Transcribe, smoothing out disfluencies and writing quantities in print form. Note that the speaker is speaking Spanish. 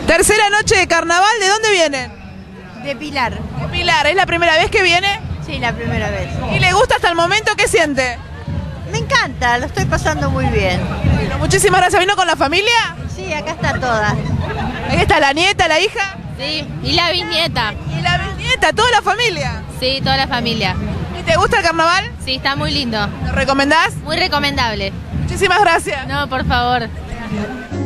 Tercera noche de carnaval, ¿de dónde vienen? De Pilar. De Pilar, ¿es la primera vez que viene? Sí, la primera vez. ¿Y le gusta hasta el momento? ¿Qué siente? Me encanta, lo estoy pasando muy bien. Bueno, muchísimas gracias. ¿Vino con la familia? Sí, acá está toda. Ahí está la nieta, la hija. Sí, y la bisnieta. Y la bisnieta, toda la familia. Sí, toda la familia. ¿Y te gusta el carnaval? Sí, está muy lindo. ¿Lo recomendás? Muy recomendable. Muchísimas gracias. No, por favor.